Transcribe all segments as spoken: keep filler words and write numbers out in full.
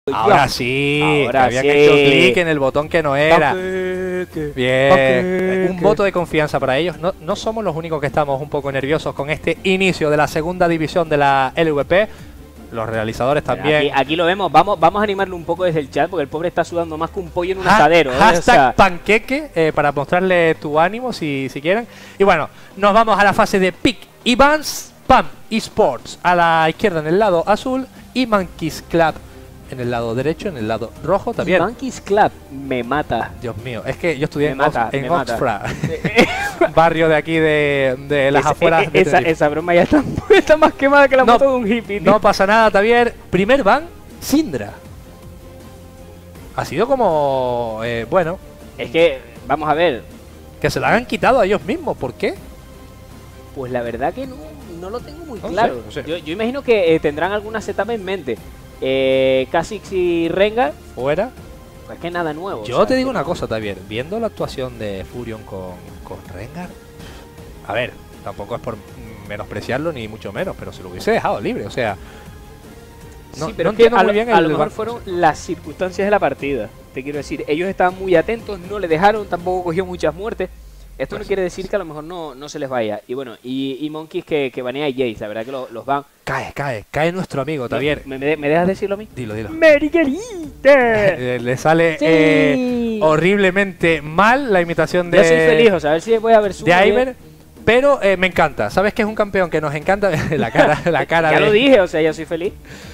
Ahora sí, Ahora habían sí. hecho clic en el botón que no era. Paquete, Bien, paquete. un voto de confianza para ellos. No, no somos los únicos que estamos un poco nerviosos con este inicio de la segunda división de la L V P. Los realizadores también. Aquí, aquí lo vemos, vamos, vamos a animarlo un poco desde el chat porque el pobre está sudando más que un pollo en un Ha- asadero. ¿eh? Hashtag O sea, panqueque eh, para mostrarle tu ánimo si, si quieren. Y bueno, nos vamos a la fase de Pick y Bans. Pam Esports a la izquierda en el lado azul y Monkeys Club en el lado derecho, en el lado rojo también. Monkeys Club me mata. Dios mío, es que yo estudié Me en, mata, Ox- en me mata. Oxford, barrio de aquí de, de las Esa- afueras e- de esa, Tenerife. esa broma ya está, está más quemada que la No, moto de un hippie. tío. No pasa nada, Tavier. Primer ban, Syndra. Ha sido como, eh, bueno, Es que, vamos a ver, que se la han quitado a ellos mismos. ¿Por qué? pues la verdad que no, no lo tengo muy No sé, claro. no sé. Yo, yo imagino que eh, tendrán alguna setup en mente. Eh, Kha'Zix y Rengar, Fuera. pues que nada nuevo. Yo o sea, te digo que una no- cosa, Tavier. Viendo la actuación de Furion con, con Rengar, a ver, tampoco es por menospreciarlo ni mucho menos, pero se lo hubiese dejado libre. O sea, no, sí, pero no es que entiendo a, muy lo- bien a el lo mejor ban- fueron las circunstancias de la partida. Te quiero decir, ellos estaban muy atentos, no le dejaron, tampoco cogió muchas muertes. Esto Pues no quiere decir que a lo mejor no, no se les vaya. Y bueno, y, y Monkeys que, que banea a Jace, la verdad que lo- los van. Cae, cae, cae nuestro amigo, Tavier. ¿Me, me, me dejas decirlo a mí? Dilo, dilo. ¡Meriguelita! Eh, Le sale Sí. eh, horriblemente mal la imitación de, Yo soy feliz, o sea, a ver si voy a ver su. de Iver, pero eh, me encanta. ¿Sabes que es un campeón que nos encanta? la cara, la cara Ya de... lo dije, o sea, yo soy feliz.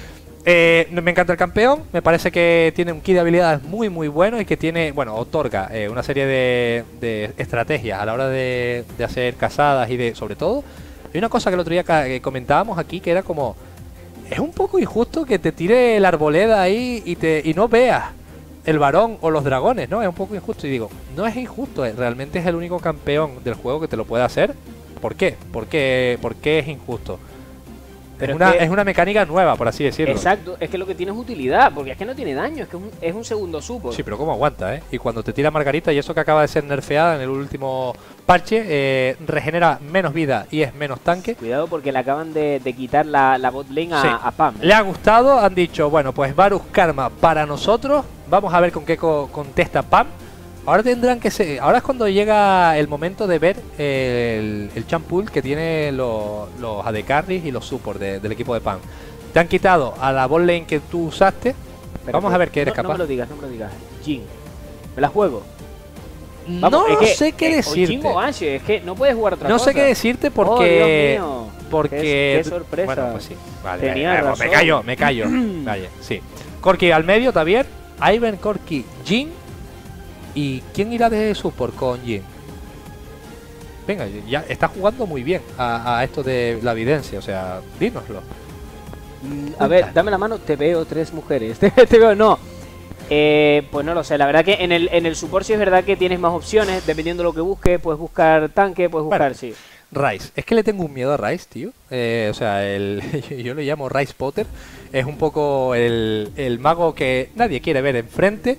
Eh, me encanta el campeón, me parece que tiene un ki de habilidades muy muy bueno y que tiene, bueno, otorga eh, una serie de, de estrategias a la hora de, de hacer cazadas y de, sobre todo, hay una cosa que el otro día ca- que comentábamos aquí que era como, es un poco injusto que te tire la arboleda ahí y, te, y no veas el varón o los dragones, ¿no? Es un poco injusto y digo, no es injusto, eh, realmente es el único campeón del juego que te lo puede hacer. ¿Por qué? ¿Por qué, ¿Por qué es injusto? Pero es, es una, que- es una mecánica nueva, por así decirlo. Exacto, es que lo que tiene es utilidad, porque es que no tiene daño, es que es un, es un segundo support. Sí, pero cómo aguanta, ¿eh? Y cuando te tira Margarita, y eso que acaba de ser nerfeada en el último parche, eh, regenera menos vida y es menos tanque. Cuidado porque le acaban de, de quitar la, la bot lane a, Sí. a Pam. ¿eh? Le ha gustado, han dicho, bueno, pues Varus Karma para nosotros. Vamos a ver con qué co- contesta Pam. Ahora tendrán que ser. Ahora es cuando llega el momento de ver el, el champ pool que tiene los, los A D carries y los supports de- del equipo de Pam. Te han quitado a la bot lane que tú usaste. Pero, Vamos pero, a ver qué eres no, capaz. No me lo digas, no me lo digas. Jin. ¿Me la juego? no es que, sé qué eh, decirte. O Jin o Ashe, es que no puedes jugar otra No cosa. sé qué decirte Oh, porque. Dios mío. Porque. Qué, qué sorpresa. Bueno, pues sí. Vale, Tenía vale, vale, me razón. callo, me callo. Vale, sí. Corki al medio, Tavier. Ivan, Corki, Jin. ¿Y quién irá de support con Jin? Venga, ya está jugando muy bien a, a esto de la evidencia, o sea, dínoslo. Mm, A ver, dame la mano, te veo tres mujeres. Te, te veo, no. Eh, pues no lo sé, la verdad que en el, en el support sí es verdad que tienes más opciones, dependiendo de lo que busques, puedes buscar tanque, puedes buscar, Bueno. sí. Rice, es que le tengo un miedo a Rice, tío. Eh, o sea, el, yo le llamo Rice Potter. Es un poco el, el mago que nadie quiere ver enfrente.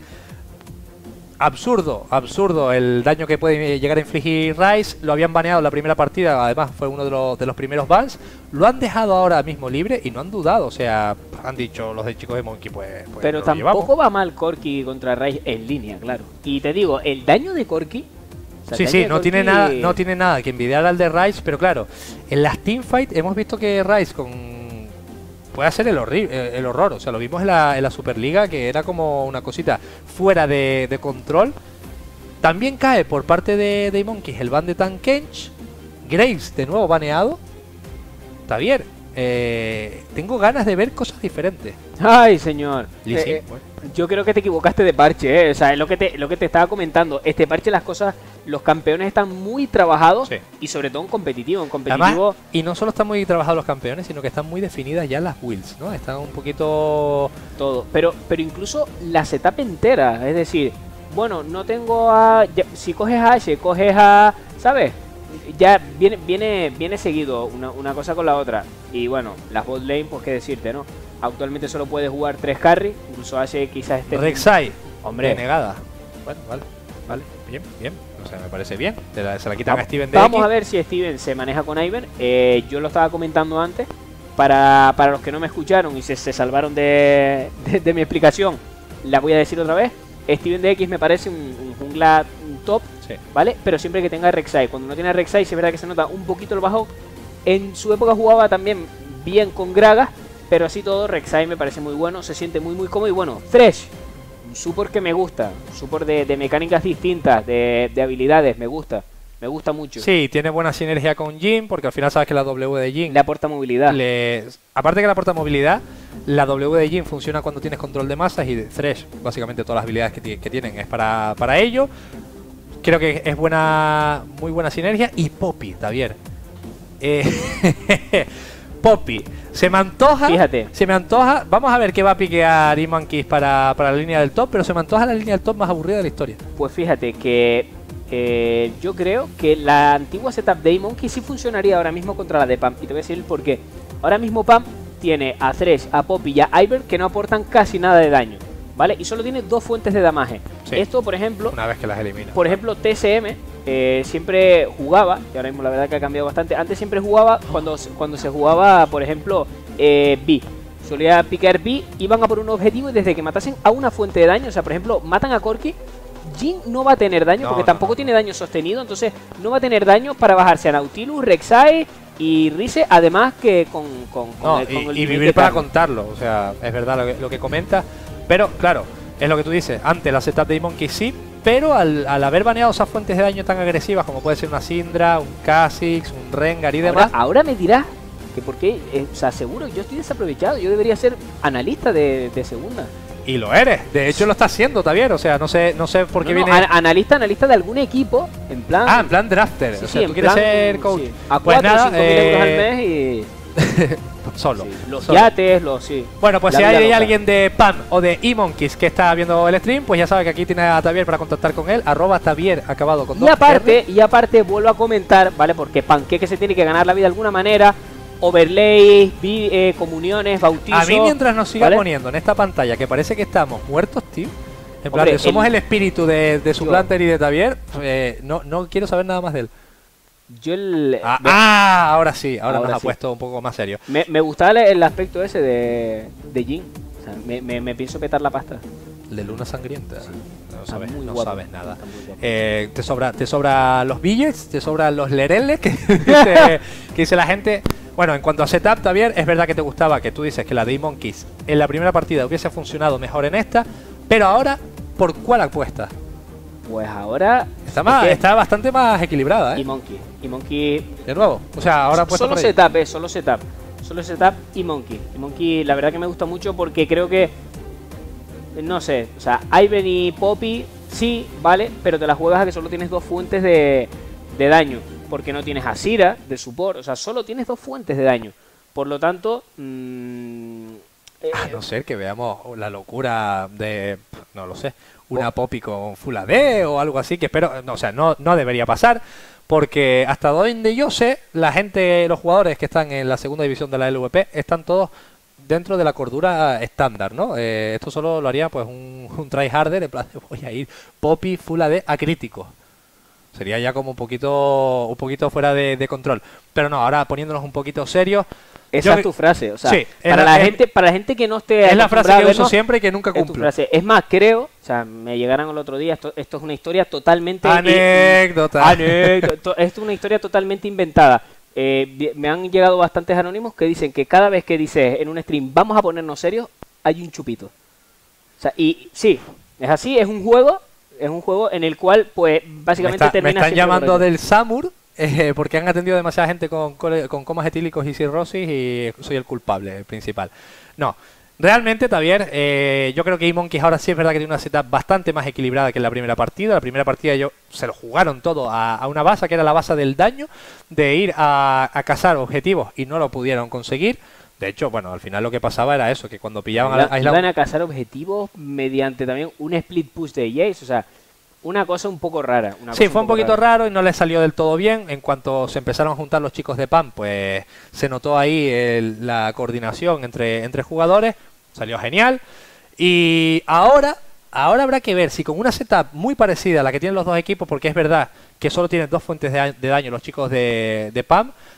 Absurdo, absurdo el daño que puede llegar a infligir Rice. Lo habían baneado en la primera partida, además fue uno de los, de los primeros bans. Lo han dejado ahora mismo libre y no han dudado. O sea, han dicho los de chicos de Monkey, pues, pues Pero lo tampoco llevamos. va mal Corki contra Rai en línea, claro. Y te digo, el daño de Corki. o sea, Sí, el sí, daño de no tiene, Corki- nada, no tiene nada que envidiar al de Rice, pero claro, en las teamfights hemos visto que Rice con puede hacer el, horrible, el horror. O sea, lo vimos en la, en la Superliga, que era como una cosita fuera de, de control. También cae por parte de, de Monkeys el ban de Tankench. Graves de nuevo baneado. Está bien. Eh, tengo ganas de ver cosas diferentes. Ay, señor. Lee Eh, Sin, eh, bueno. yo creo que te equivocaste de parche, ¿eh? O sea, es lo que te, lo que te estaba comentando. Este parche, las cosas, los campeones están muy trabajados Sí. y sobre todo en competitivo. En competitivo, Además, y no solo están muy trabajados los campeones, sino que están muy definidas ya las builds, ¿no? Están un poquito... todo. Pero, pero incluso la setup entera. Es decir, bueno, no tengo a. ya- si coges a Ashe, coges a. ¿Sabes? Ya viene, viene, viene seguido una, una cosa con la otra. Y bueno, las bot lane, pues qué decirte, ¿no? Actualmente solo puedes jugar tres carry. Incluso Ashe quizás esté. Rek'Sai, Hombre. denegada. Bueno, vale, vale, bien, bien. O sea, me parece bien. Se la, se la quitan Va- a Steven de Vamos X. a ver si Steven se maneja con Ivan. Eh, yo lo estaba comentando antes. para, para los que no me escucharon y se, se salvaron de, de, de mi explicación, la voy a decir otra vez. Steven D X me parece un, un jungla top, sí, ¿vale? Pero siempre que tenga Rek'Sai. Cuando no tiene Rek'Sai, sí es verdad que se nota un poquito el bajón. En su época jugaba también bien con Gragas, pero así todo, Rek'Sai me parece muy bueno, se siente muy muy cómodo. Y bueno, Thresh, un support que me gusta, un support de, de mecánicas distintas, de, de habilidades, me gusta. Me gusta mucho. Sí, tiene buena sinergia con Jhin, porque al final sabes que la W de Jhin le aporta movilidad. Le... Aparte que le aporta movilidad, la W de Jhin funciona cuando tienes control de masas y de Thresh, básicamente todas las habilidades que, que tienen es para, para ello. Creo que es buena, muy buena sinergia. Y Poppy, Javier. Eh, Poppy, se me antoja. Fíjate. Se me antoja. Vamos a ver qué va a piquear E-Monkeys para, para la línea del top, pero se me antoja la línea del top más aburrida de la historia. Pues fíjate que Eh, yo creo que la antigua setup de E-Monkey sí funcionaría ahora mismo contra la de Pam. Y te voy a decir el porqué. Ahora mismo Pam tiene a Thresh, a Poppy y a Ivern que no aportan casi nada de daño, ¿vale? Y solo tiene dos fuentes de damaje. Sí. Esto, por ejemplo, una vez que las elimina. Por ejemplo, T S M eh, siempre jugaba, y ahora mismo la verdad que ha cambiado bastante. Antes siempre jugaba cuando, cuando se jugaba, por ejemplo, eh, B. Solía picar B, iban a por un objetivo y desde que matasen a una fuente de daño, o sea, por ejemplo, matan a Corki, Jhin no va a tener daño no, porque no, tampoco no. tiene daño sostenido, entonces no va a tener daño para bajarse a Nautilus, Rek'Sai y Rise, además que con, con, con, no, el, con y, el y vivir para contarlo, o sea, es verdad lo que, lo que comenta, pero claro, es lo que tú dices, antes la setup de E-Monkey sí, pero al, al haber baneado esas fuentes de daño tan agresivas como puede ser una Syndra, un Kha'Zix, un Rengar y demás. Ahora, ahora me dirás que por qué, eh, o sea, seguro yo estoy desaprovechado, yo debería ser analista de, de segunda. Y lo eres, de hecho lo está haciendo también, o sea, no sé no sé por qué no, no, viene... Analista, analista de algún equipo, en plan... Ah, en plan drafter, sí, o sea, sí, tú quieres plan, ser coach. Sí. A pues cuatro o cinco mil euros al eh... mes y... Solo. Sí, los solo. yates, los... sí. Bueno, pues La si hay loca. alguien de Pam o de E-Monkeys que está viendo el stream, pues ya sabe que aquí tiene a Javier para contactar con él, arroba Javier acabado con y aparte, y aparte vuelvo a comentar, ¿vale? Porque Panqueque se tiene que ganar la vida de alguna manera. Overlay, eh, comuniones, bautizos. A mí mientras nos siga ¿vale? poniendo en esta pantalla que parece que estamos muertos, tío. En plan, Hombre, que somos el, el espíritu de, de Supplanter y de Javier. Eh, no, no quiero saber nada más de él. Yo el... Ah, ah ahora sí, ahora, ahora nos sí. ha puesto un poco más serio. Me, me gustaba el, el aspecto ese de, de Jhin. O sea, me, me, me pienso petar la pasta. De Luna Sangrienta. Sí. No, sabes, no guapo. sabes nada. Eh, te sobra te sobra los billets, te sobran los lereles que dice, que dice la gente. Bueno, en cuanto a setup, Javier, es verdad que te gustaba, que tú dices que la de E-Monkeys en la primera partida hubiese funcionado mejor en esta, pero ahora, ¿por cuál apuestas? Pues ahora... Está, más, es que está bastante más equilibrada, ¿eh? E-Monkey. E-Monkey... De nuevo, o sea, ahora apuesto Solo setup, eh, solo setup. Solo setup E-Monkey. E-Monkey, la verdad que me gusta mucho porque creo que... No sé, o sea, Ivern y Poppy, sí, vale, pero te la juegas a que solo tienes dos fuentes de, de daño. Porque no tienes a Sira de support, o sea, solo tienes dos fuentes de daño. Por lo tanto, mmm, eh, a no ser que veamos la locura de, no lo sé, una Poppy con Full A D o algo así, que espero, no, o sea, no, no debería pasar, porque hasta donde yo sé, la gente, los jugadores que están en la segunda división de la L V P están todos dentro de la cordura estándar, ¿no? Eh, esto solo lo haría pues un, un tryharder, en plan, voy a ir Poppy Full A D a crítico. Sería ya como un poquito un poquito fuera de, de control. Pero no, ahora poniéndonos un poquito serios. Esa yo, es tu frase, o sea, sí, para, la, la es, gente, para la gente que no esté... Es la frase que uso siempre y que nunca cumplo. Es tu frase. Es más, creo, o sea, me llegaron el otro día, esto, esto es una historia totalmente... Anécdota. Anécdota. Esto es una historia totalmente inventada. Eh, me han llegado bastantes anónimos que dicen que cada vez que dices en un stream vamos a ponernos serios, hay un chupito. O sea, y sí, es así, es un juego... Es un juego en el cual, pues, básicamente me está, termina... Me están llamando del Samur, eh, porque han atendido demasiada gente con, con, con comas etílicos y cirrosis y soy el culpable principal. No, realmente, Javier, eh, yo creo que E-Monkeys ahora sí es verdad que tiene una setup bastante más equilibrada que en la primera partida. La primera partida ellos se lo jugaron todo a, a una base, que era la base del daño, de ir a, a cazar objetivos y no lo pudieron conseguir. De hecho, bueno, al final lo que pasaba era eso, que cuando pillaban Iba, a la... Iban a cazar objetivos mediante también un split push de Jace, o sea, una cosa un poco rara. Una sí, cosa fue un, un poco poquito rara. raro y no les salió del todo bien. En cuanto se empezaron a juntar los chicos de Pam, pues se notó ahí el, la coordinación entre, entre jugadores, salió genial. Y ahora, ahora habrá que ver si con una setup muy parecida a la que tienen los dos equipos, porque es verdad que solo tienen dos fuentes de, de daño los chicos de, de Pam,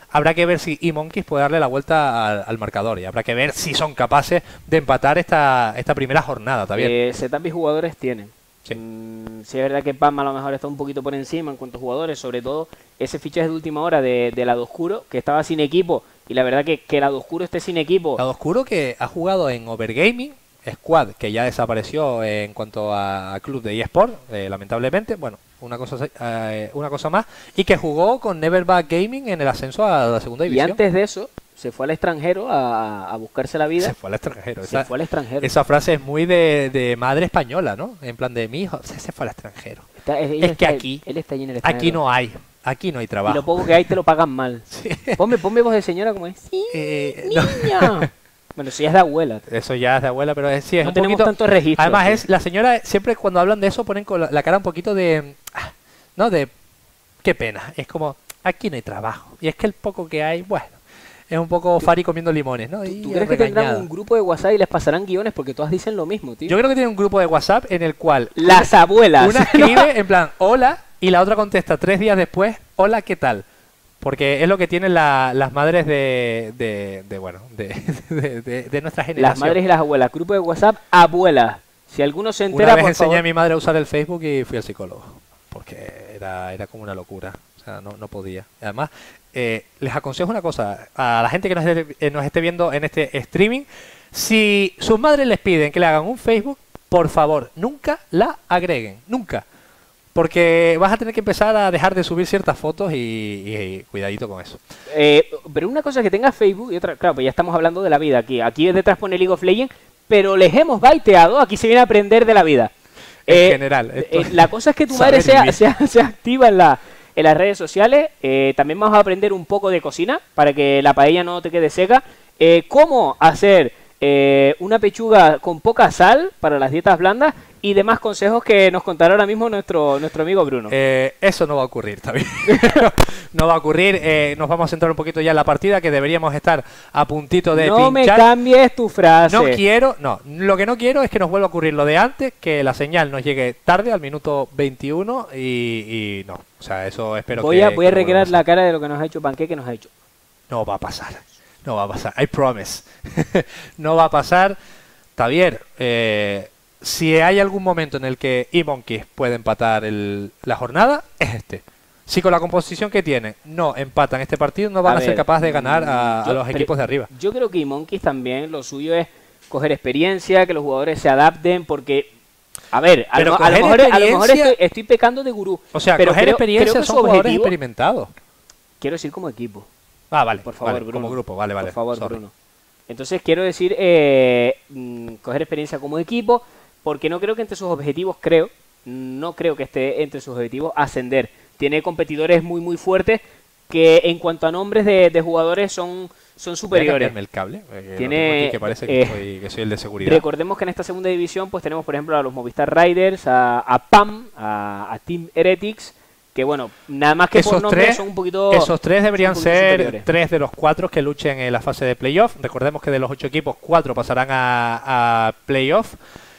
habrá que ver si eMonkeys puede darle la vuelta al, al marcador y habrá que ver si son capaces de empatar esta, esta primera jornada también. Eh, setup y jugadores tienen. Sí. Mm, sí es verdad que Pam a lo mejor está un poquito por encima en cuanto a jugadores, sobre todo ese fichaje de última hora de, de Lado Oscuro, que estaba sin equipo, y la verdad que que Lado Oscuro esté sin equipo... Lado Oscuro que ha jugado en Overgaming, Squad, que ya desapareció en cuanto a club de eSport, eh, lamentablemente, bueno, una cosa eh, una cosa más, y que jugó con Neverback Gaming en el ascenso a la segunda división. Y antes de eso, se fue al extranjero a, a buscarse la vida. Se fue al extranjero. Se esa, fue al extranjero. Esa frase es muy de, de madre española, ¿no? En plan de mi hijo, se, se fue al extranjero. Está, él es está, que aquí, él está allí en el extranjero. aquí no hay, aquí no hay trabajo. Y lo poco que hay te lo pagan mal. Sí. Ponme, ponme voz de señora como es. Sí, Eh, niña. no. Bueno, sí es de abuela. Eso ya es de abuela, pero es, sí, es no un tenemos poquito... tantos registros. Además, sí. es la señora, siempre cuando hablan de eso, ponen con la, la cara un poquito de... ah, ¿no? De... Qué pena. Es como, aquí no hay trabajo. Y es que el poco que hay, bueno, es un poco Fari comiendo limones, ¿no? Y ¿Tú crees que tendrán un grupo de WhatsApp y les pasarán guiones? Porque todas dicen lo mismo, tío. Yo creo que tiene un grupo de WhatsApp en el cual... Las abuelas. Una escribe en plan, hola, y la otra contesta tres días después, hola, ¿qué tal? Porque es lo que tienen la, las madres de, de, de bueno, de, de, de, de nuestra generación. Las madres y las abuelas. Grupo de WhatsApp, abuelas. Si alguno se entera, Una vez por enseñé favor. a mi madre a usar el Facebook y fui al psicólogo. Porque era, era como una locura. O sea, no, no podía. Además, eh, les aconsejo una cosa. A la gente que nos esté, eh, nos esté viendo en este streaming, si sus madres les piden que le hagan un Facebook, por favor, nunca la agreguen. Nunca. Porque vas a tener que empezar a dejar de subir ciertas fotos y, y, y cuidadito con eso. Eh, pero una cosa es que tenga Facebook y otra, claro, pues ya estamos hablando de la vida aquí. Aquí detrás pone League of Legends, pero les hemos baiteado, aquí se viene a aprender de la vida. En Eh, general. esto- eh, la cosa es que tu saber madre sea, vivir. sea, sea activa en, la, en las redes sociales. Eh, también vamos a aprender un poco de cocina para que la paella no te quede seca. Eh, cómo hacer eh, una pechuga con poca sal para las dietas blandas y demás consejos que nos contará ahora mismo nuestro, nuestro amigo Bruno. Eh, eso no va a ocurrir también. No va a ocurrir. Eh, nos vamos a centrar un poquito ya en la partida, que deberíamos estar a puntito de no me pinchar. cambies tu frase. No quiero, no, lo que no quiero es que nos vuelva a ocurrir lo de antes, que la señal nos llegue tarde al minuto veintiuno y, y no. O sea, eso espero voy que... a, voy a que no vuelva recrear a la cara de lo que nos ha hecho Panqueque, nos ha hecho. No va a pasar. No va a pasar. I promise. No va a pasar. Javier, eh, si hay algún momento en el que eMonkeys puede empatar el, la jornada, es este. Si con la composición que tiene no empatan este partido, no van a, A ser ver, capaces de ganar a, yo- a los pero- equipos de arriba. Yo creo que eMonkeys también lo suyo es coger experiencia, que los jugadores se adapten, porque... A ver, a, Pero lo, a lo coger mejor, a lo mejor experiencia- estoy, estoy pecando de gurú. O sea, pero coger creo- experiencia creo que son su jugadores objetivo- experimentados. Quiero decir como equipo. Ah, vale. Por favor, vale, Bruno. como grupo, vale, vale. Por favor, sorry. Bruno. Entonces quiero decir, eh, mm, coger experiencia como equipo, porque no creo que entre sus objetivos, creo, no creo que esté entre sus objetivos ascender. Tiene competidores muy, muy fuertes que en cuanto a nombres de, de jugadores son, son Voy a superiores. cambiarme el cable. eh, que Tiene, lo tengo aquí, que parece que, eh, soy, que soy el de seguridad. Recordemos que en esta segunda división pues tenemos por ejemplo a los Movistar Riders, a, a P A M, a, a Team Heretics, que bueno, nada más que por Esos nombre tres, son un poquito... esos tres deberían son un poquito ser superiores. tres de los cuatro que luchen en la fase de playoff. Recordemos que de los ocho equipos, cuatro pasarán a, a playoff.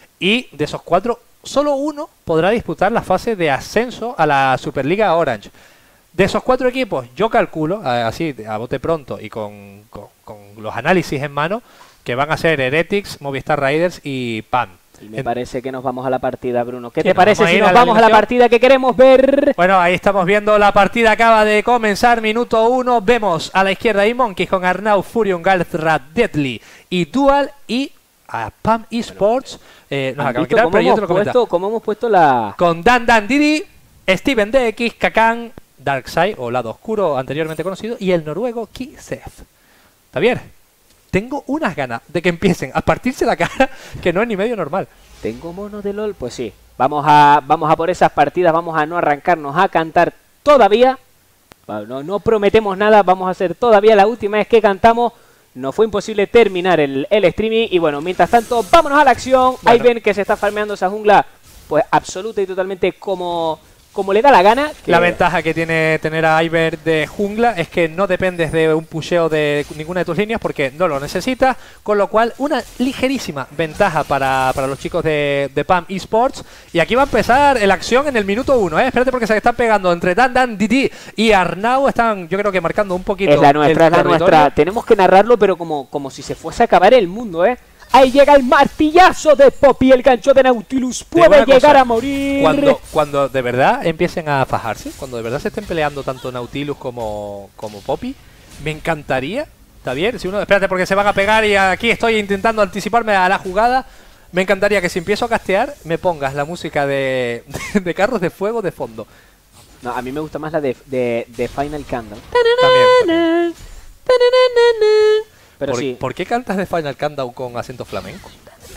Y de esos cuatro, solo uno podrá disputar la fase de ascenso a la Superliga Orange. De esos cuatro equipos, yo calculo, a- así a bote pronto y con, con- con los análisis en mano, que van a ser Heretics, Movistar Riders y P A M. Y me En- parece que nos vamos a la partida, Bruno. ¿Qué Sí, te nos parece vamos a si ir nos a la vamos a la alineación. partida que queremos ver? Bueno, ahí estamos viendo la partida, acaba de comenzar, minuto uno. Vemos a la izquierda eMonkeys con Arnau, Furion, Galthrat, Deadly y Dual, y a P A M Esports, eh, nos ¿Han acaban de visto quitar, cómo pero yo te hemos lo comento. puesto, cómo hemos puesto la... Con Dan Dan Didi, Steven D X, Kakan, Darkside o Lado Oscuro anteriormente conocido, y el noruego Kisef. Javier, tengo unas ganas de que empiecen a partirse la cara que no es ni medio normal. ¿Tengo monos de LOL? Pues sí. Vamos a, vamos a por esas partidas, vamos a no arrancarnos a cantar todavía. No, no prometemos nada, vamos a hacer todavía la última vez que cantamos. Nos fue imposible terminar el, el streaming. Y bueno, mientras tanto, vámonos a la acción. Bueno. Ahí ven que se está farmeando esa jungla, pues absoluta y totalmente como, como le da la gana. Que... La ventaja que tiene tener a Iber de jungla es que no dependes de un pusheo de ninguna de tus líneas porque no lo necesitas, con lo cual una ligerísima ventaja para, para los chicos de, de P A M Esports. Y aquí va a empezar la acción en el minuto uno, ¿eh? Espérate porque se están pegando entre Dan Dan, Didi y Arnau. Están, yo creo que marcando un poquito. Es la nuestra, es la nuestra. Tenemos que narrarlo, pero como, como si se fuese a acabar el mundo, ¿eh? Ahí llega el martillazo de Poppy, el gancho de Nautilus puede llegar cosa, a morir. Cuando, cuando de verdad empiecen a fajarse, cuando de verdad se estén peleando tanto Nautilus como, como Poppy, me encantaría, está bien, si uno, espérate porque se van a pegar y aquí estoy intentando anticiparme a la jugada, me encantaría que si empiezo a castear me pongas la música de, de, de Carros de Fuego de fondo. No, a mí me gusta más la de, de, de Final Countdown. También, también. Pero ¿Por, sí. ¿Por qué cantas de Final Countdown con acento flamenco?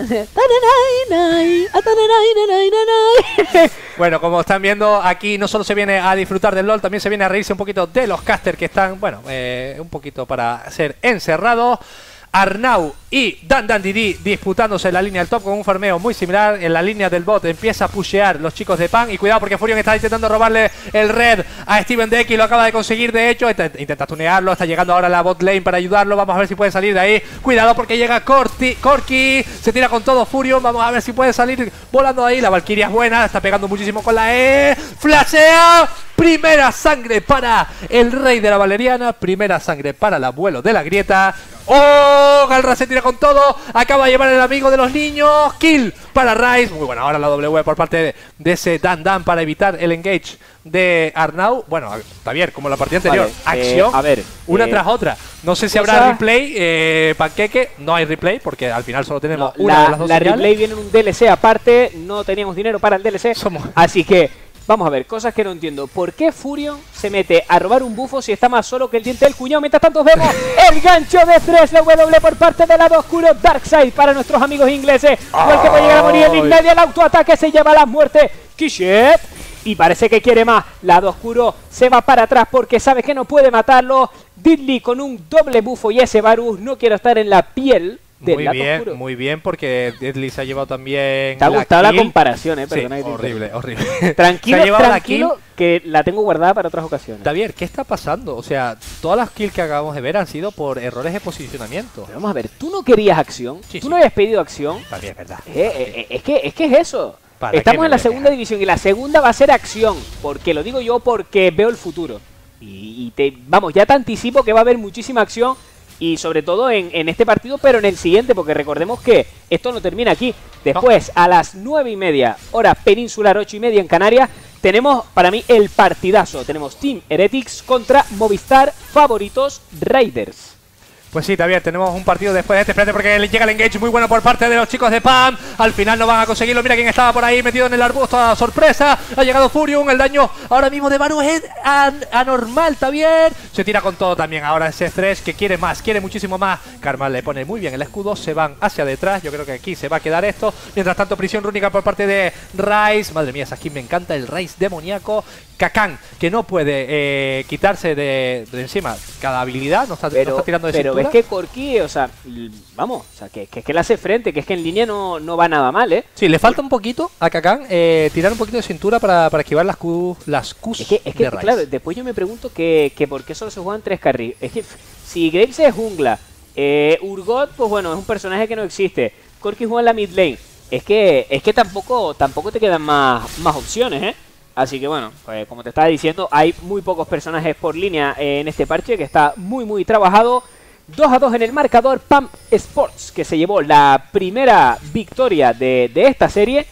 Bueno, como están viendo, aquí no solo se viene a disfrutar del LoL, también se viene a reírse un poquito de los casters que están, bueno, eh, un poquito para ser encerrados. Arnau y Dan Dan Didi disputándose la línea del top con un farmeo muy similar. En la línea del bot empieza a pushear los chicos de P A M. Y cuidado porque Furion está intentando robarle el red a Steven Deck y lo acaba de conseguir de hecho. Intenta tunearlo, está llegando ahora la bot lane para ayudarlo. Vamos a ver si puede salir de ahí. Cuidado porque llega Corti, Corki, se tira con todo Furion. Vamos a ver si puede salir volando ahí. La Valkyria es buena, está pegando muchísimo con la E. Flashea. Primera sangre para el rey de la valeriana. Primera sangre para el abuelo de la grieta. ¡Oh! Galra se tira con todo. Acaba de llevar el amigo de los niños. Kill para Ryze. Muy buena ahora la W por parte de, de ese Dan Dan para evitar el engage de Arnau. Bueno, está bien, como la partida anterior. Vale, acción, eh, a ver, una eh, tras otra. No sé si cosa... habrá replay, eh, Panqueque. No hay replay porque al final solo tenemos no, una la, de las dos La señales. replay viene en un D L C aparte. No teníamos dinero para el D L C. Somos... Así que... Vamos a ver, cosas que no entiendo. ¿Por qué Furion se mete a robar un bufo si está más solo que el diente del cuñado? Mientras tanto vemos el gancho de tres W por parte del lado oscuro Darkseid para nuestros amigos ingleses. O el que puede llegar a morir, el Ignite, el autoataque se lleva a la muerte. Kishet. Y parece que quiere más. Lado oscuro se va para atrás porque sabe que no puede matarlo. Diddley con un doble bufo y ese Varus no quiere estar en la piel. Muy bien, oscuro. muy bien, porque Deadly se ha llevado también. Te ha gustado la, la comparación, eh, perdona. Sí, horrible, horrible. Tranquilo, tranquilo, la que la tengo guardada para otras ocasiones. Javier, ¿qué está pasando? O sea, todas las kills que acabamos de ver han sido por errores de posicionamiento. Pero vamos a ver, tú no querías acción, sí, tú sí. no habías pedido acción. También es verdad. Eh, eh, es, que, es que es eso. Estamos en la segunda dejar? división y la segunda va a ser acción. Porque lo digo yo porque veo el futuro. Y, y te, vamos, ya te anticipo que va a haber muchísima acción. Y sobre todo en, en este partido, pero en el siguiente, porque recordemos que esto no termina aquí. Después, no. a las nueve y media, hora peninsular, ocho y media en Canarias, tenemos para mí el partidazo. Tenemos Team Heretics contra Movistar Favoritos Raiders. Pues sí, Javier, tenemos un partido después de este. Espérate porque llega el engage muy bueno por parte de los chicos de P A M. Al final no van a conseguirlo. Mira quién estaba por ahí metido en el arbusto a sorpresa. Ha llegado Furion. El daño ahora mismo de Varus es an anormal, Javier. Se tira con todo también. Ahora ese Thresh que quiere más, quiere muchísimo más. Karma le pone muy bien el escudo. Se van hacia detrás. Yo creo que aquí se va a quedar esto. Mientras tanto, prisión rúnica por parte de Ryze. Madre mía, esa skin me encanta. El Ryze demoníaco. Kakan, que no puede eh, quitarse de, de encima cada habilidad. No está, pero, no está tirando de Pero cintura. ves que Corki, o sea, vamos, o sea, que, que, que le hace frente, que es que en línea no, no va nada mal, ¿eh? Sí, le falta un poquito a Kakan eh, tirar un poquito de cintura para, para esquivar las Q, las Qs. Es que, es que de claro, después yo me pregunto que, que por qué solo se juegan tres carries. Es que si Graves es jungla, eh, Urgot, pues bueno, es un personaje que no existe. Corki juega en la mid lane. Es que, es que tampoco, tampoco te quedan más, más opciones, ¿eh? Así que bueno, pues como te estaba diciendo, hay muy pocos personajes por línea en este parche que está muy muy trabajado. dos a dos en el marcador. P A M Sports, que se llevó la primera victoria de, de esta serie.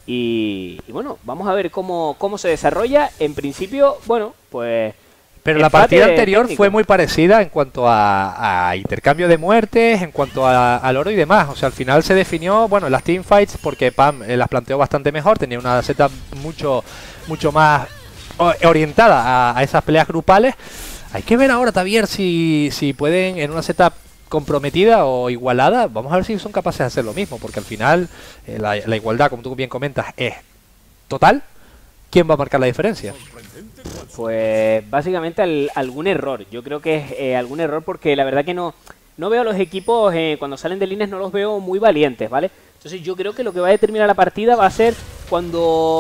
Y, y bueno, vamos a ver cómo, cómo se desarrolla. En principio, bueno, pues... Pero la partida anterior técnico. fue muy parecida en cuanto a, a intercambio de muertes, en cuanto a, al oro y demás. O sea, al final se definió, bueno, las teamfights, porque P A M eh, las planteó bastante mejor, tenía una setup mucho, mucho más orientada a, a esas peleas grupales. Hay que ver ahora, Javier, si, si pueden en una setup comprometida o igualada, vamos a ver si son capaces de hacer lo mismo, porque al final eh, la, la igualdad, como tú bien comentas, es total. ¿Quién va a marcar la diferencia? Pues básicamente al, algún error. Yo creo que es eh, algún error porque la verdad que no, no veo a los equipos eh, cuando salen de líneas, no los veo muy valientes, ¿vale? Entonces yo creo que lo que va a determinar la partida va a ser cuando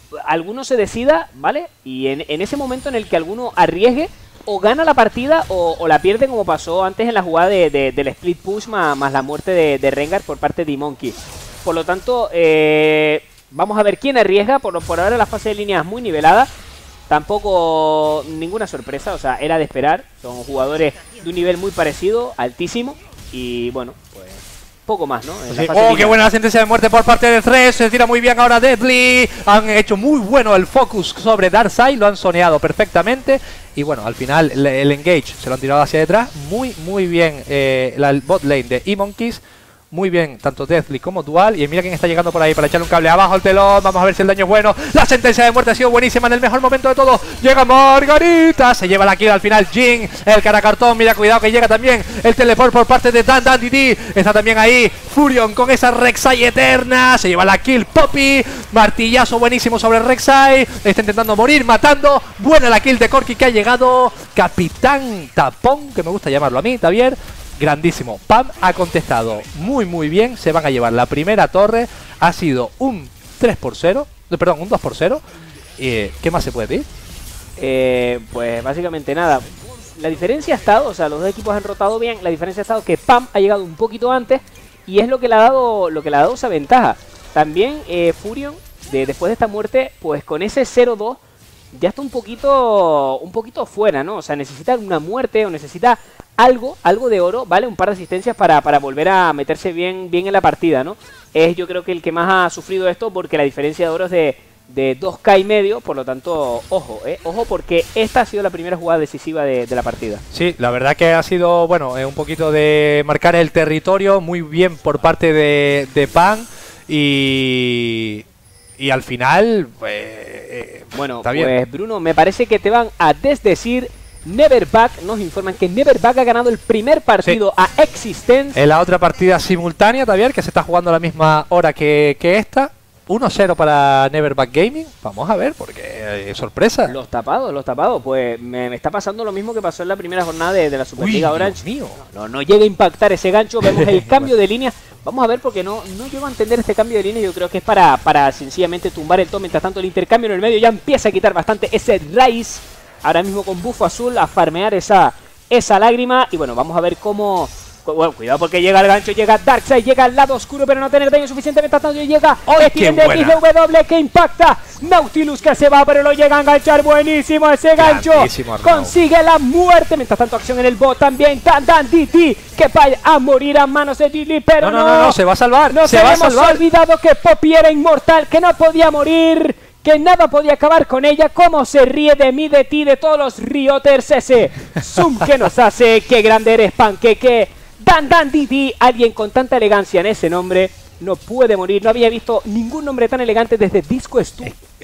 alguno se decida, ¿vale? Y en, en ese momento en el que alguno arriesgue, o gana la partida o, o la pierde, como pasó antes en la jugada de, de, del split push más, más la muerte de, de Rengar por parte de E-Monkey. Por lo tanto, eh, vamos a ver quién arriesga. Por, por ahora la fase de línea es muy nivelada. Tampoco ninguna sorpresa, o sea, era de esperar. Son jugadores de un nivel muy parecido, altísimo. Y bueno, pues poco más, ¿no? Sí. Oh, qué buena la sentencia de muerte por parte de Thresh. Se tira muy bien ahora Deadly. Han hecho muy bueno el focus sobre Darkseid. Lo han soneado perfectamente. Y bueno, al final el, el engage se lo han tirado hacia detrás. Muy, muy bien eh, la bot lane de E-Monkeys. Muy bien, tanto Deathly como Dual. Y mira quién está llegando por ahí para echarle un cable abajo al telón. Vamos a ver si el daño es bueno. La sentencia de muerte ha sido buenísima en el mejor momento de todo. Llega Margarita. Se lleva la kill al final Jhin. El caracartón. Mira, cuidado que llega también el teleport por parte de Dan Dan Didi. Está también ahí Furion con esa Rek'Sai eterna. Se lleva la kill Poppy. Martillazo buenísimo sobre Rek'Sai. Está intentando morir, matando. Buena la kill de Corki que ha llegado. Capitán Tapón, que me gusta llamarlo a mí, está bien. Grandísimo. Pam ha contestado muy muy bien. Se van a llevar la primera torre. Ha sido un tres por cero. Perdón, un dos por cero. Eh, ¿Qué más se puede pedir? Eh, pues básicamente nada. La diferencia ha estado, o sea, los dos equipos han rotado bien. La diferencia ha estado que Pam ha llegado un poquito antes. Y es lo que le ha dado, lo que le ha dado esa ventaja. También eh, Furion, de, después de esta muerte, pues con ese cero dos ya está un poquito, un poquito fuera, ¿no? O sea, necesita una muerte o necesita algo, algo de oro, ¿vale? Un par de asistencias para, para volver a meterse bien, bien en la partida, ¿no? Es yo creo que el que más ha sufrido esto porque la diferencia de oro es de, de dos K y medio, por lo tanto, ojo, ¿eh? Ojo porque esta ha sido la primera jugada decisiva de, de la partida. Sí, la verdad que ha sido, bueno, eh, un poquito de marcar el territorio, muy bien por parte de, de Pan y... Y al final, pues... Eh, bueno, está bien. Pues Bruno, me parece que te van a desdecir. Neverback nos informan que Neverback ha ganado el primer partido sí. a Existence. En la otra partida simultánea, también, que se está jugando a la misma hora que, que esta. uno cero para Neverback Gaming. Vamos a ver, porque eh, sorpresa. Los tapados, los tapados. Pues me, me está pasando lo mismo que pasó en la primera jornada de, de la Superliga Orange. Mío. No, no, no llega a impactar ese gancho. Vemos el cambio de línea. Vamos a ver porque no, no llego a entender este cambio de línea. Yo creo que es para, para sencillamente tumbar el top. Mientras tanto el intercambio en el medio ya empieza a quitar bastante ese Rice. Ahora mismo con bufo azul a farmear esa, esa lágrima. Y bueno, vamos a ver cómo... Bueno, cuidado porque llega el gancho, llega Darkseid, llega al lado oscuro, pero no tener daño suficiente. Mientras tanto llega Steven de X W que impacta. Nautilus que se va, pero lo llega a enganchar. Buenísimo ese gancho. Consigue la muerte. Mientras tanto, acción en el bot también. Dan Dan D T que va a morir a manos de Lily, pero no. No, no, no, no, se va a salvar. Nos se va a hemos salvar. olvidado que Poppy era inmortal, que no podía morir, que nada podía acabar con ella. Cómo se ríe de mí, de ti, de todos los Rioters. Ese zoom que nos hace. Qué grande eres, Panqueque. Dan Dan Didi, alguien con tanta elegancia en ese nombre no puede morir. No había visto ningún nombre tan elegante desde Disco Stu.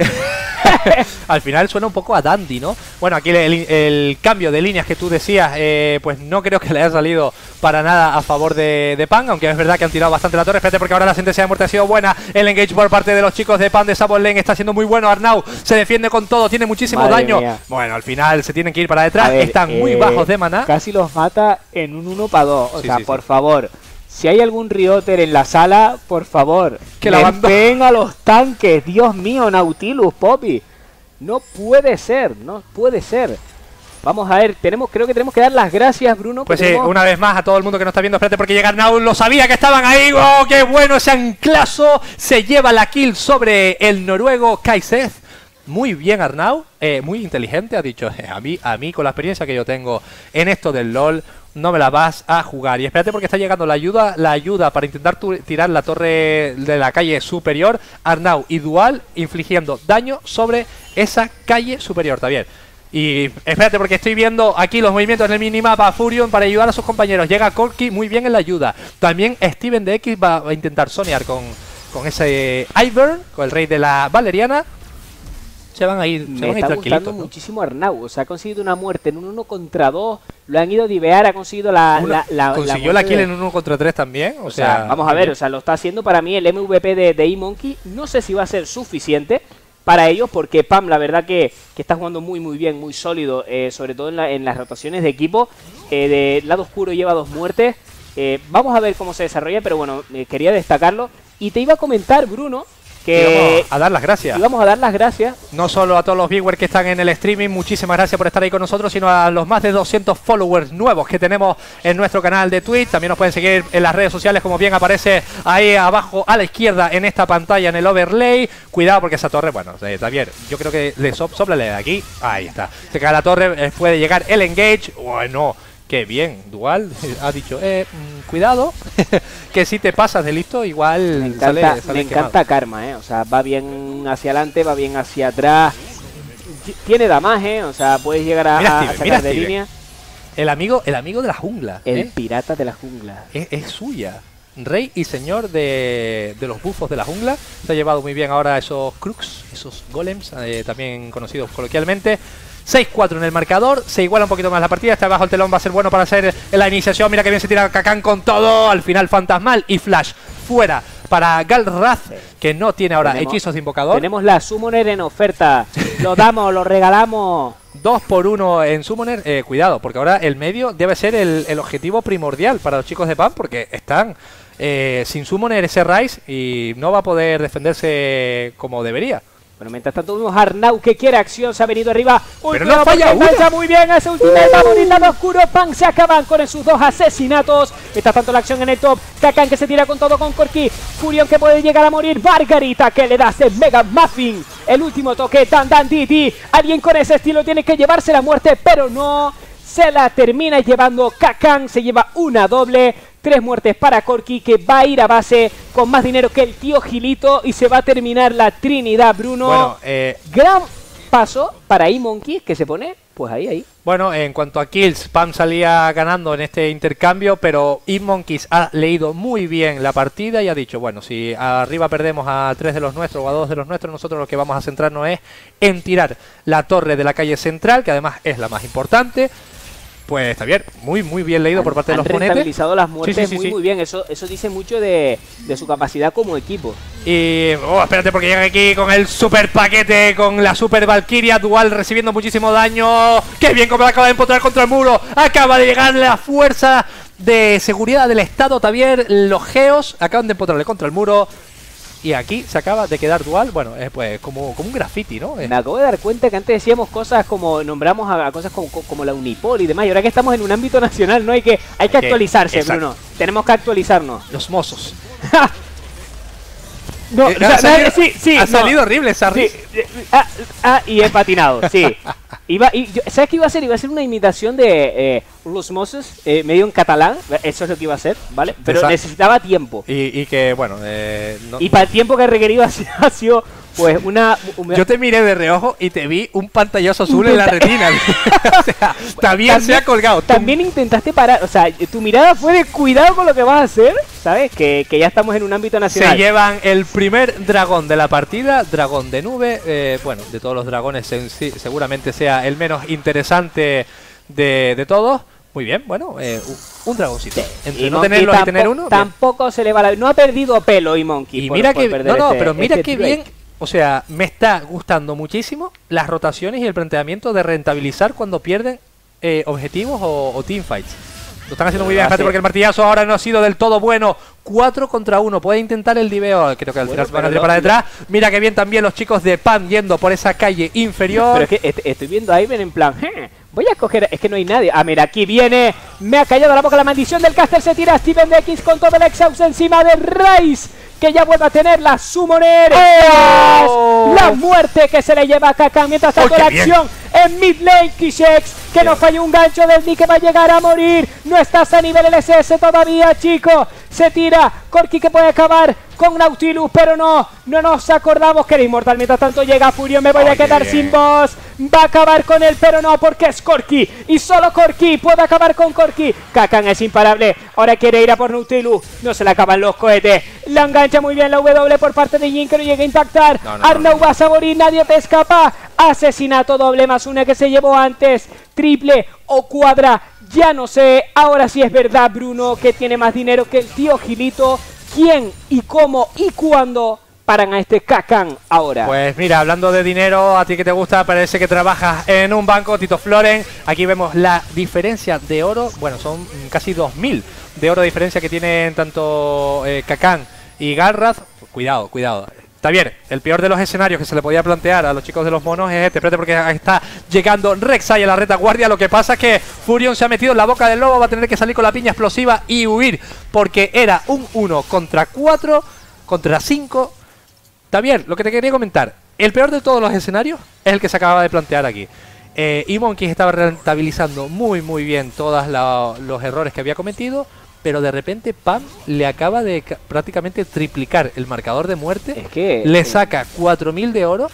Al final suena un poco a Dandy, ¿no? Bueno, aquí el, el cambio de líneas que tú decías, eh, pues no creo que le haya salido para nada a favor de, de Pan, aunque es verdad que han tirado bastante la torre. Espérate porque ahora la sentencia de muerte ha sido buena. El engage por parte de los chicos de Pan de Sabon Lane está siendo muy bueno. Arnau se defiende con todo, tiene muchísimo Madre daño. Mía. Bueno, al final se tienen que ir para detrás. Ver, están eh, muy bajos de maná. Casi los mata en un uno para dos. O sí, sea, sí, por sí. favor. Si hay algún Rioter en la sala, por favor, que la ven a los tanques. Dios mío, Nautilus, Poppy. No puede ser, no puede ser. Vamos a ver, tenemos, creo que tenemos que dar las gracias, Bruno. Pues sí, tenemos... una vez más a todo el mundo que nos está viendo. Espérate porque llega Arnau, lo sabía que estaban ahí. ¡Oh, qué bueno ese anclazo! Se lleva la kill sobre el noruego Kaiseth. Muy bien Arnau, eh, muy inteligente, ha dicho, eh, a mí, a mí con la experiencia que yo tengo en esto del LoL, no me la vas a jugar. Y espérate porque está llegando la ayuda, la ayuda para intentar tirar la torre de la calle superior. Arnau y Dual infligiendo daño sobre esa calle superior, está bien. Y espérate porque estoy viendo aquí los movimientos en el minimapa. Furion para ayudar a sus compañeros. Llega Corki muy bien en la ayuda. También Steven de X va a intentar sonear con, con ese Ivern, con el rey de la Valeriana. Se van a ir, se Me van a ir está gustando ¿no? muchísimo Arnau. O sea, ha conseguido una muerte en un uno contra dos. Lo han ido a divear, ha conseguido la... Una, la, la consiguió la la kill de... en un uno contra tres también. O, o sea, sea, vamos a ver, o sea, lo está haciendo para mí el M V P de, de E-Monkey. No sé si va a ser suficiente para ellos, porque Pam, la verdad que, que está jugando muy muy bien, muy sólido, eh, sobre todo en, la, en las rotaciones de equipo. Eh, de lado oscuro lleva dos muertes. Eh, vamos a ver cómo se desarrolla, pero bueno, eh, quería destacarlo. Y te iba a comentar, Bruno, Que y vamos a dar las gracias. Y vamos a dar las gracias. No solo a todos los viewers que están en el streaming, muchísimas gracias por estar ahí con nosotros, sino a los más de doscientos followers nuevos que tenemos en nuestro canal de Twitch. También nos pueden seguir en las redes sociales, como bien aparece ahí abajo a la izquierda en esta pantalla en el overlay. Cuidado porque esa torre, bueno, está bien. Yo creo que le so soplale de aquí. Ahí está. Se cae la torre, eh, puede llegar el engage. Bueno. Qué bien, Dual ha dicho, eh, mmm, cuidado, que si te pasas de listo, igual me encanta, sale, sale me encanta Karma, eh, o sea, va bien hacia adelante, va bien hacia atrás, tiene damaje, o sea, puedes llegar a, mira, a, Steven, a sacar mira, de Steven. línea. El amigo, el amigo de la jungla. El ¿eh? pirata de la jungla. Es, es suya. Rey y señor de, de los bufos de la jungla. Se ha llevado muy bien ahora esos crux, esos golems, eh, también conocidos coloquialmente. seis cuatro en el marcador, se iguala un poquito más la partida. Está abajo el telón, va a ser bueno para hacer la iniciación. Mira que bien se tira Kakan con todo. Al final Fantasmal y Flash fuera para Galrath, que no tiene ahora tenemos, hechizos de invocador. Tenemos la Summoner en oferta. Lo damos, lo regalamos. dos por uno en Summoner. Eh, cuidado, porque ahora el medio debe ser el, el objetivo primordial para los chicos de P A M, porque están eh, sin Summoner ese Rise y no va a poder defenderse como debería. Bueno, mientras tanto vemos a Arnau que quiere acción, se ha venido arriba. Pero no falla uno. Muy bien ese ultimate, va a morir lado oscuro. Pan se acaban con sus dos asesinatos. Mientras tanto la acción en el top. Kakan que se tira con todo con Corki. Furion que puede llegar a morir. Margarita que le da ese Mega Muffin. El último toque, Dan Dan Didi. Alguien con ese estilo tiene que llevarse la muerte, pero no. Se la termina llevando Kakan. Se lleva una doble. Tres muertes para Corki, que va a ir a base con más dinero que el tío Gilito. Y se va a terminar la Trinidad, Bruno. Bueno, eh... gran paso para E-Monkey, que se pone, pues ahí, ahí. Bueno, en cuanto a kills, P A M salía ganando en este intercambio, pero E-Monkeys ha leído muy bien la partida y ha dicho, bueno, si arriba perdemos a tres de los nuestros o a dos de los nuestros, nosotros lo que vamos a centrarnos es en tirar la torre de la calle central, que además es la más importante. Pues está bien, muy muy bien leído han, por parte de los monetes. Han rentabilizado las muertes sí, sí, sí, muy, sí. muy bien, eso, eso dice mucho de, de su capacidad como equipo. Y, oh, espérate porque llega aquí con el super paquete, con la super Valkyria, Dual recibiendo muchísimo daño. ¡Qué bien como acaba de empotrar contra el muro! Acaba de llegar la fuerza de seguridad del estado también, los geos acaban de empotrarle contra el muro. Y aquí se acaba de quedar Dual, bueno, es pues como, como un graffiti, ¿no? Me acabo de dar cuenta que antes decíamos cosas como, nombramos a, a cosas como, como la Unipol y demás, y ahora que estamos en un ámbito nacional, no hay que hay que actualizarse, exacto. Bruno. Tenemos que actualizarnos. Los mozos. No, eh, o sea, ha salido, sí, sí, ha no. salido horrible esa sí, ah, ah, y he patinado, sí. Iba, y yo, ¿sabes qué iba a hacer? Iba a ser una imitación de eh, Los Mossos, eh, medio en catalán. Eso es lo que iba a hacer, ¿vale? Pero Exacto. necesitaba tiempo. Y, y que, bueno... Eh, no, y para el tiempo que he requerido ha sido, ha sido pues, una, una... Yo te miré de reojo y te vi un pantallazo azul en la retina. O sea, también, también se ha colgado. También intentaste parar, o sea, tu mirada fue de cuidado con lo que vas a hacer, ¿sabes? Que, que ya estamos en un ámbito nacional. Se llevan el primer dragón de la partida, dragón de nube. Eh, bueno, de todos los dragones en sí, seguramente sea el menos interesante de, de todos. Muy bien, bueno, eh, un, un dragoncito. Entre y no tenerlo y tener uno. Tampoco bien. Se le va la... No ha perdido pelo y Monkey. Y por, mira por que... No, no, este, pero mira este que bien... O sea, me está gustando muchísimo las rotaciones y el planteamiento de rentabilizar cuando pierden eh, objetivos o, o teamfights. Lo están haciendo muy bien, fíjate, porque el martillazo ahora no ha sido del todo bueno. cuatro contra uno, puede intentar el diveo. Creo que al final bueno, se van a tirar para detrás. Mira que bien también los chicos de P A M yendo por esa calle inferior. Pero es que est estoy viendo a Ivan en plan, eh, voy a escoger, es que no hay nadie. Ah, mira, aquí viene, me ha callado la boca la maldición del caster. Se tira Steven de X con todo el exhaust encima de Rice, que ya vuelve a tener la Summoner. ¡Oh! La muerte que se le lleva a Kakan. Mientras tanto oh, la acción en mid lane, Kishex, que no falló un gancho del Nick, que va a llegar a morir. No estás a nivel L S S todavía, chicos. Se tira Corki, que puede acabar con Nautilus, pero no, no nos acordamos que era inmortal. Mientras tanto llega Furio, me voy Oye. a quedar sin voz. Va a acabar con él, pero no, porque es Corki. Y solo Corki puede acabar con Corki. Kakan es imparable, ahora quiere ir a por Nautilus. No se le acaban los cohetes. La engancha muy bien la W por parte de Jin, que no llega a impactar. No, no, Arnau no, no. vas a morir, nadie te escapa. Asesinato doble más una que se llevó antes. Triple o cuadra, ya no sé. Ahora sí es verdad, Bruno, que tiene más dinero que el tío Gilito. ¿Quién y cómo y cuándo paran a este Kakan ahora? Pues mira, hablando de dinero, a ti que te gusta, parece que trabajas en un banco, Tito Floren. Aquí vemos la diferencia de oro. Bueno, son casi dos mil de oro de diferencia que tienen tanto eh, Kakan y Galrath. Cuidado, cuidado. También, el peor de los escenarios que se le podía plantear a los chicos de los monos es este. Espérate, porque está llegando Rek'Sai a la retaguardia. Lo que pasa es que Furion se ha metido en la boca del lobo. Va a tener que salir con la piña explosiva y huir, porque era un uno contra cuatro, contra cinco. También, lo que te quería comentar, el peor de todos los escenarios es el que se acababa de plantear aquí. Eh, eMonkey estaba rentabilizando muy muy bien todos los errores que había cometido, pero de repente Pam le acaba de prácticamente triplicar el marcador de muerte, es que, le eh, saca cuatro mil de oro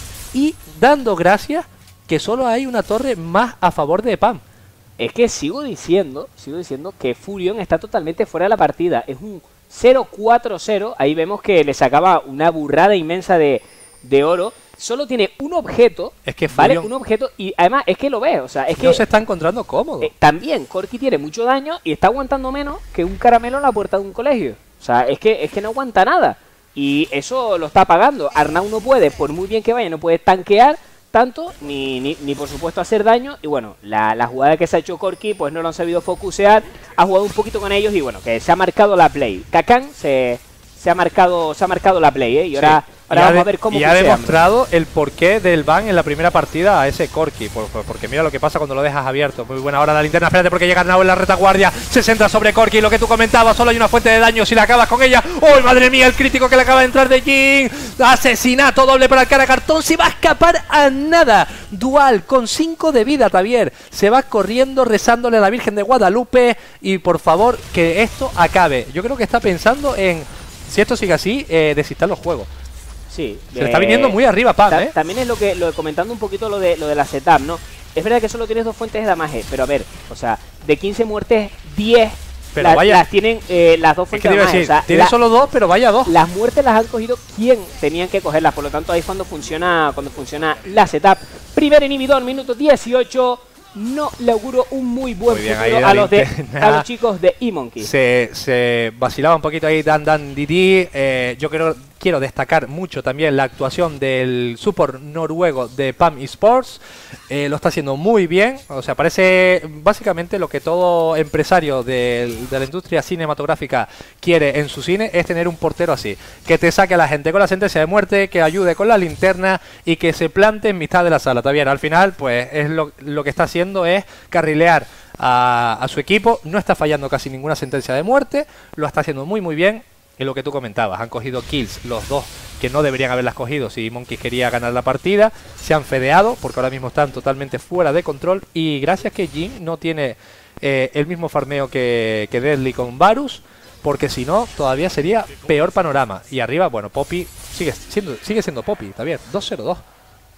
y dando gracias que solo hay una torre más a favor de Pam. Es que sigo diciendo, sigo diciendo que Furion está totalmente fuera de la partida. Es un cero cuatro cero, ahí vemos que le sacaba una burrada inmensa de, de oro. Solo tiene un objeto, es que ¿vale? Furion... Un objeto, y además es que lo ves, o sea, es que... No se está encontrando cómodo. Eh, también, Corki tiene mucho daño y está aguantando menos que un caramelo en la puerta de un colegio. O sea, es que, es que no aguanta nada. Y eso lo está pagando. Arnau no puede, por muy bien que vaya, no puede tanquear tanto, ni, ni, ni por supuesto hacer daño. Y bueno, la, la jugada que se ha hecho Corki, pues no lo han sabido focusear. Ha jugado un poquito con ellos y bueno, que se ha marcado la play. Kakan se, se, ha, marcado, se ha marcado la play, ¿eh? Y ahora... Sí. Ahora y vamos ha, a ver cómo y ha demostrado el porqué del ban en la primera partida a ese Corki, por, por, porque mira lo que pasa cuando lo dejas abierto. Muy buena hora la linterna, espérate, porque llega Arnau en la retaguardia, se centra sobre Corki, lo que tú comentabas, solo hay una fuente de daño si la acabas con ella. ¡Oh, madre mía, el crítico que le acaba de entrar de Jin! Asesinato doble para el cara cartón, se va a escapar a nada. Dual con cinco de vida, Tavier, se va corriendo rezándole a la Virgen de Guadalupe y por favor que esto acabe. Yo creo que está pensando en, si esto sigue así, eh, desinstalar los juegos. Sí, se le está viniendo muy arriba Pam, ta ¿eh? También es lo que, lo comentando un poquito lo de lo de la setup, ¿no? Es verdad que solo tienes dos fuentes de damage, pero a ver, o sea, de quince muertes, diez pero la, vaya, las tienen eh, las dos fuentes es que de damage. decir, O sea, tiene la, solo dos, pero vaya dos. Las muertes las han cogido quien tenían que cogerlas, por lo tanto ahí es cuando funciona, cuando funciona la setup. Primer inhibidor, minuto dieciocho. No le auguro un muy buen muy bien, futuro a los, de, a los chicos de eMonkey. Se, se vacilaba un poquito ahí Dan Dan Didi. Eh, yo creo, quiero destacar mucho también la actuación del support noruego de Pam Esports. Eh, lo está haciendo muy bien. O sea, parece básicamente lo que todo empresario de, de la industria cinematográfica quiere en su cine, es tener un portero así. Que te saque a la gente con la sentencia de muerte, que ayude con la linterna y que se plante en mitad de la sala. Está bien, al final, pues es lo, lo que está haciendo es carrilear a, a su equipo. No está fallando casi ninguna sentencia de muerte, lo está haciendo muy muy bien. Y lo que tú comentabas, han cogido kills los dos que no deberían haberlas cogido si Monkeys quería ganar la partida, se han fedeado porque ahora mismo están totalmente fuera de control y gracias que Jin no tiene eh, el mismo farmeo que, que Deadly con Varus, porque si no todavía sería peor panorama. Y arriba, bueno, Poppy sigue siendo, sigue siendo Poppy, está bien, dos cero dos.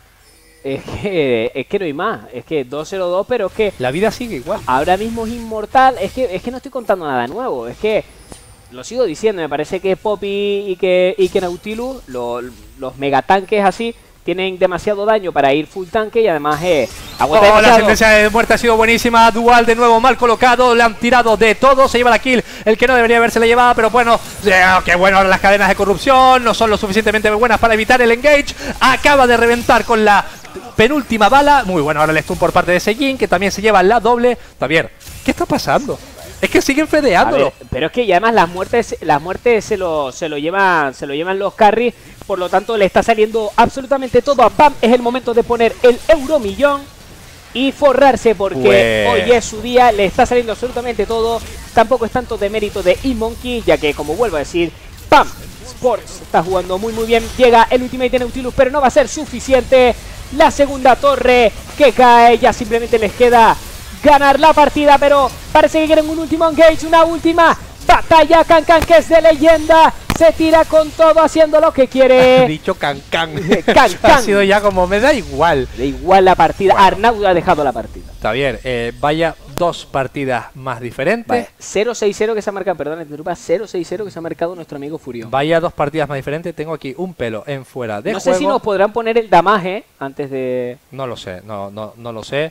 Es que, es que no hay más, es que dos cero dos, pero es que... La vida sigue igual. Ahora mismo es inmortal, es que, es que no estoy contando nada nuevo, es que... Lo sigo diciendo, me parece que Poppy y que, y que Nautilus, lo, los megatanques así, tienen demasiado daño para ir full tanque y además eh, aguanta oh, la sentencia de muerte ha sido buenísima. Dual de nuevo mal colocado, le han tirado de todo, se lleva la kill, el que no debería haberse la llevado, pero bueno, eh, qué bueno, ahora las cadenas de corrupción no son lo suficientemente buenas para evitar el engage. Acaba de reventar con la penúltima bala, muy bueno ahora el stun por parte de Sejin, que también se lleva la doble. Está bien, ¿qué está pasando? Es que siguen fedeándolo. Ver, pero es que ya además las muertes, las muertes se lo, se lo llevan, se lo llevan los carries, por lo tanto le está saliendo absolutamente todo a Pam. Es el momento de poner el euromillón y forrarse porque pues... hoy es su día, le está saliendo absolutamente todo. Tampoco es tanto de mérito de eMonkey, ya que como vuelvo a decir, Pam Sports está jugando muy muy bien. Llega el ultimate de Nautilus, pero no va a ser suficiente. La segunda torre que cae, ya simplemente les queda ganar la partida, pero parece que quieren un último engage, una última batalla. Cancan, que es de leyenda, se tira con todo haciendo lo que quiere. Ha dicho Cancan. Cancan. Ha sido ya como me da igual. Da igual la partida. Bueno. Arnau ha dejado la partida. Está bien, eh, vaya dos partidas más diferentes. Vale. cero seis cero que se ha marcado, perdón, cero seis cero que se ha marcado nuestro amigo Furion. Vaya dos partidas más diferentes. Tengo aquí un pelo en fuera de no juego. sé si nos podrán poner el damage antes de... No lo sé, no, no, no lo sé.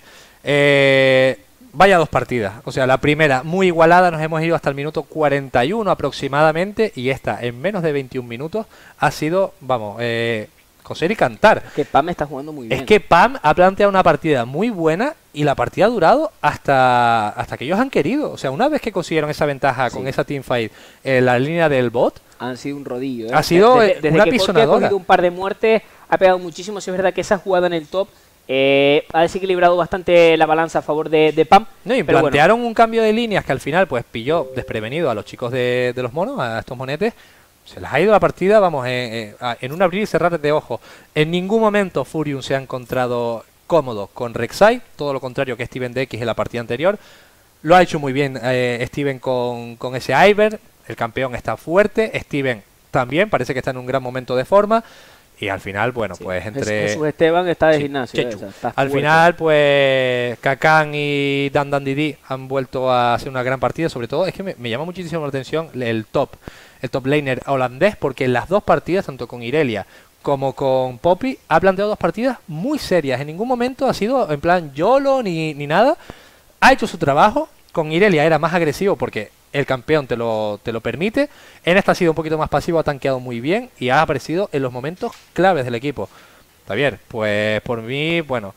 Eh, vaya dos partidas. O sea, la primera muy igualada, nos hemos ido hasta el minuto cuarenta y uno aproximadamente. Y esta en menos de veintiún minutos ha sido, vamos, eh, coser y cantar. Que Pam está jugando muy bien. Es que Pam ha planteado una partida muy buena y la partida ha durado hasta, hasta que ellos han querido. O sea, una vez que consiguieron esa ventaja sí. con esa teamfight en la línea del bot, han sido un rodillo. ¿eh? Ha sido desde, desde una que pisonadora. Ha cogido un par de muertes, ha pegado muchísimo. Si es verdad que esa jugada en el top eh, ha desequilibrado bastante la balanza a favor de, de Pam. No, y pero plantearon bueno. un cambio de líneas que al final pues pilló desprevenido a los chicos de, de los monos, a estos monetes. Se les ha ido la partida, vamos, en, en un abrir y cerrar de ojos. En ningún momento Furion se ha encontrado cómodo con Rek'Sai, todo lo contrario que Steven D X en la partida anterior. Lo ha hecho muy bien eh, Steven con, con ese Iver, el campeón está fuerte, Steven también, parece que está en un gran momento de forma. Y al final, bueno, sí. pues entre... Jesús Esteban está de sí, gimnasio. Chechu. Eh, está al fuerte. Final, pues Kakan y Dan Dan Didi han vuelto a hacer una gran partida. Sobre todo, es que me, me llama muchísimo la atención el top, el top laner holandés, porque en las dos partidas, tanto con Irelia como con Poppy, ha planteado dos partidas muy serias. En ningún momento ha sido en plan YOLO ni, ni nada. Ha hecho su trabajo. Con Irelia era más agresivo porque el campeón te lo, te lo permite. En esta ha sido un poquito más pasivo, ha tanqueado muy bien y ha aparecido en los momentos claves del equipo. Javier, pues por mí, bueno,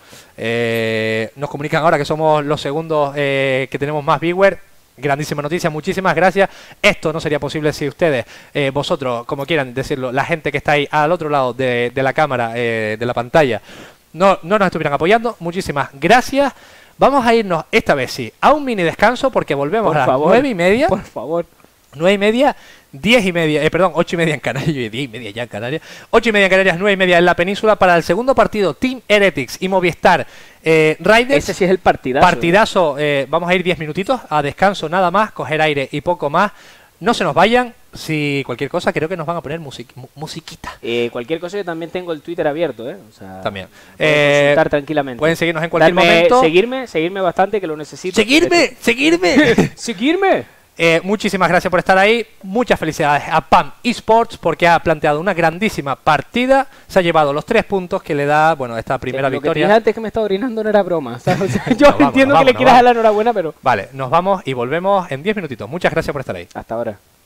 eh, nos comunican ahora que somos los segundos eh, que tenemos más viewers. Grandísima noticia, muchísimas gracias. Esto no sería posible si ustedes, eh, vosotros, como quieran decirlo, la gente que está ahí al otro lado de, de la cámara, eh, de la pantalla, no, no nos estuvieran apoyando. Muchísimas gracias. Vamos a irnos esta vez sí a un mini descanso porque volvemos por a las favor, nueve y media. Por favor. Nueve y media, diez y media, eh, perdón, ocho y media en Canarias, diez y media ya en Canarias, ocho y media en Canarias, nueve y media en la península para el segundo partido, Team Heretics y Movistar eh, Riders. Ese sí es el partidazo. Partidazo, eh, vamos a ir diez minutitos a descanso nada más, coger aire y poco más. No se nos vayan, si cualquier cosa creo que nos van a poner music mu musiquita. Eh, cualquier cosa yo también tengo el Twitter abierto, ¿eh? O sea, también. Eh, consultar tranquilamente. Pueden seguirnos en cualquier Darme, momento. Seguirme, seguirme bastante que lo necesito. ¡Seguirme! ¡Seguirme! ¡Seguirme! Eh, muchísimas gracias por estar ahí. Muchas felicidades a Pam Esports porque ha planteado una grandísima partida. Se ha llevado los tres puntos que le da, bueno, esta primera eh, lo victoria. Lo que te dije antes que me estaba orinando no era broma. ¿Sabes? O sea, yo no, entiendo vamos, que le no, quieras vamos. dar la enhorabuena, pero... Vale, nos vamos y volvemos en diez minutitos. Muchas gracias por estar ahí. Hasta ahora.